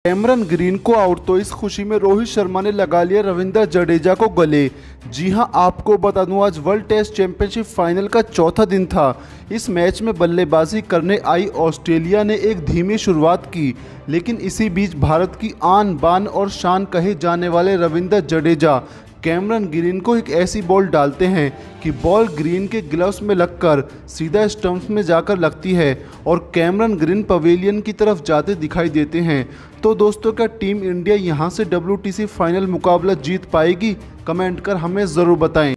Cameron green को out, तो इस खुशी में रोहित शर्मा ने लगा लिया रविंद्र जडेजा को गले। जी हां, आपको बता दूं आज वर्ल्ड टेस्ट चैंपियनशिप फाइनल का चौथा दिन था। इस मैच में बल्लेबाजी करने आई ऑस्ट्रेलिया ने एक धीमी शुरुआत की, लेकिन इसी बीच भारत की आन बान और शान कहे जाने वाले रविंद्र जडेजा कैमरन ग्रीन को एक ऐसी बॉल डालते हैं कि बॉल ग्रीन के ग्लव्स में लगकर सीधा स्टंप्स में जाकर लगती है और कैमरन ग्रीन पवेलियन की तरफ जाते दिखाई देते हैं। तो दोस्तों, क्या टीम इंडिया यहां से WTC फाइनल मुकाबला जीत पाएगी? कमेंट कर हमें ज़रूर बताएं।